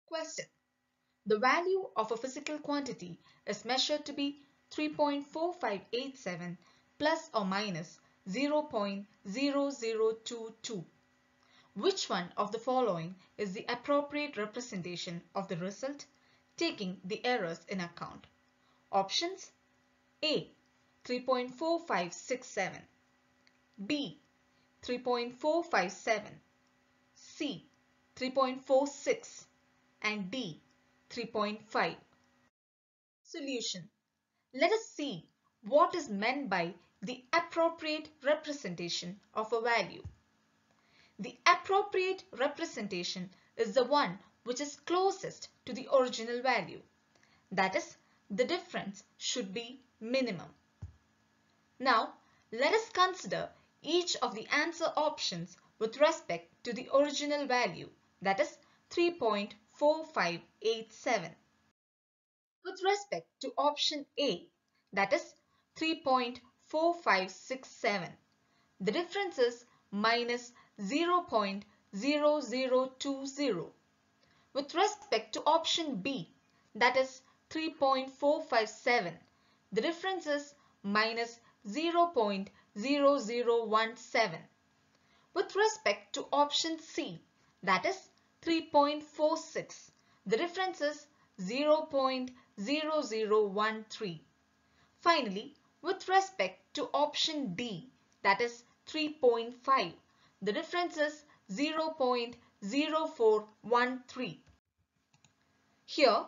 Question. The value of a physical quantity is measured to be 3.4587 plus or minus 0.0022. Which one of the following is the appropriate representation of the result, taking the errors in account? Options: A. 3.4567, B. 3.457, C. 3.46, and D. 3.5. Solution. Let us see what is meant by the appropriate representation of a value. The appropriate representation is the one which is closest to the original value. That is, the difference should be minimum. Now, let us consider each of the answer options with respect to the original value, that is 3.4587. With respect to option A, that is 3.4567, the difference is minus 0.0020. With respect to option B, that is 3.457, the difference is minus 0.0017. With respect to option C, that is 3.46, the difference is 0.0013. Finally, with respect to option D, that is 3.5, the difference is 0.0413. Here,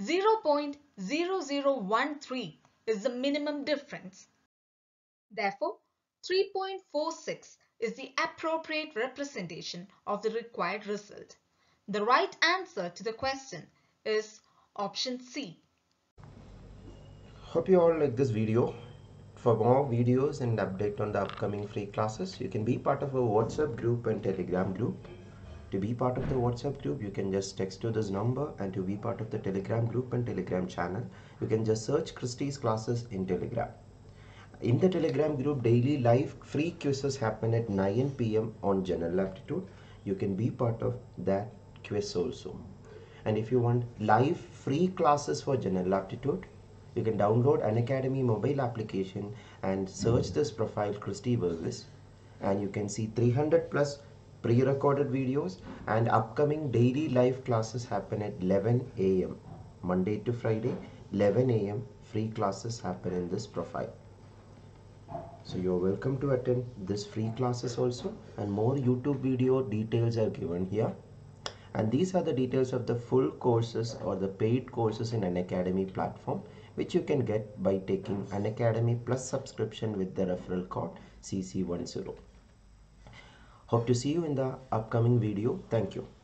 0.0013 is the minimum difference. Therefore, 3.46 is the appropriate representation of the required result. The right answer to the question is option C. Hope you all like this video. For more videos and update on the upcoming free classes, you can be part of a WhatsApp group and Telegram group. To be part of the WhatsApp group, you can just text to this number, and to be part of the Telegram group and Telegram channel, you can just search Christy's classes in Telegram. In the Telegram group, daily live free quizzes happen at 9 PM on General Aptitude. You can be part of that quiz also. And if you want live free classes for General Aptitude, you can download Unacademy mobile application and search this profile Christy Varghese, and you can see 300 plus pre-recorded videos, and upcoming daily live classes happen at 11 AM. Monday to Friday, 11 AM free classes happen in this profile. So you're welcome to attend this free classes also, and more YouTube video details are given here. And these are the details of the full courses or the paid courses in Unacademy platform, which you can get by taking Unacademy Plus subscription with the referral code CC10. Hope to see you in the upcoming video. Thank you.